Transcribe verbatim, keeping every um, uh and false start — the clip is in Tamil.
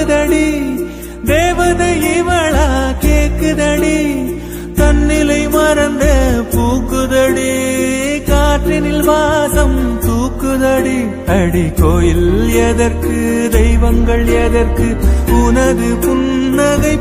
தாக்குதடி தேவதை இவளா கேக்குதடி தன்னிலை மறந்த பூக்குதடி காற்றினில் வாசம் தூக்குதடி அடி கோயில் எதற்கு தெய்வங்கள் எதற்கு உனது புன்னகை